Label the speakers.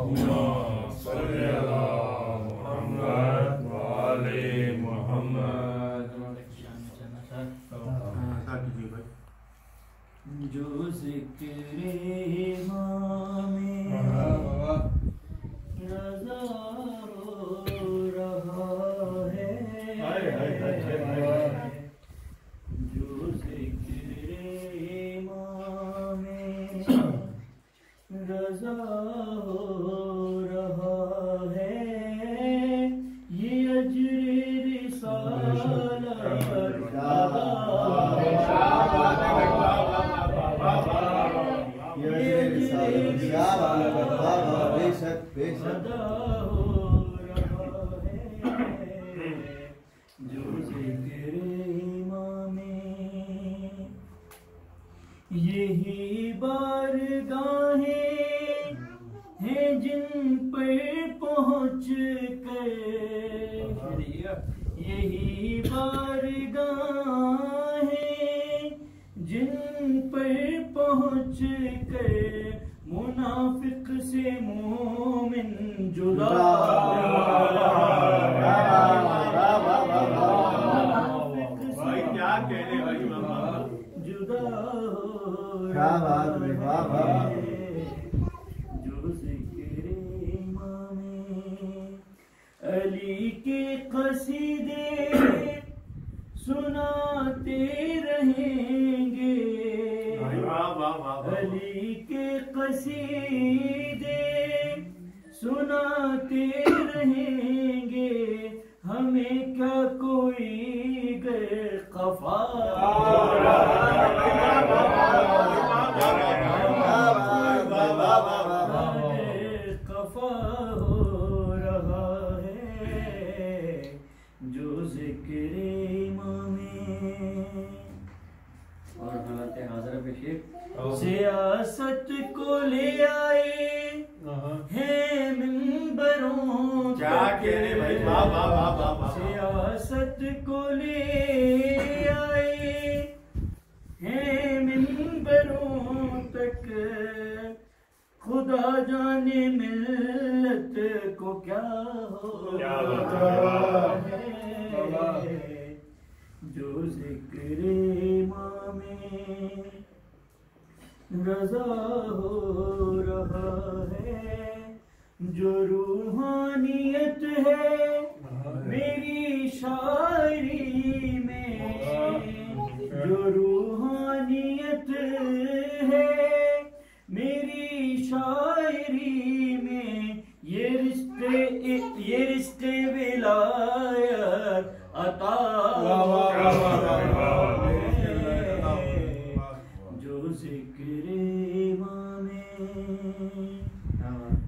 Speaker 1: जो ज़िक्र इमाम रज़ा हो रहा है, जो ज़िक्र इमाम रज़ा हो रहा है, ये अजर रिसालत यही बारगाहें हैं जिन पर पहुँच कर, यही बारगाहें जिन पर पहुँच कर मुनाफिक से मोमिन जुदा, क्या कहने भाई जुदा जो ज़िक्र इमाम अली के क़सीदे सुनाते रहेंगे, अली के क़सीदे सुनाते रहेंगे, हमें क्या कोई गैर क़फ़ा हो रहा है, जो ज़िक्र इमाम और हालत हाज़िर पेश सियासत को ले आए हैं मिंबरों, क्या कह रहे भाई, वाह वाह वाह वाह, सियासत को ले आए हैं मिंबरों तक, खुदा जाने मिल्लत को क्या होता है, जो ज़िक्र इमाम रज़ा हो रहा है, जो रूहानियत है मेरी शायरी में, जो रूहानियत है मेरी शायरी में, ये रिश्ते विलायत अता जो ज़िक्र इमाम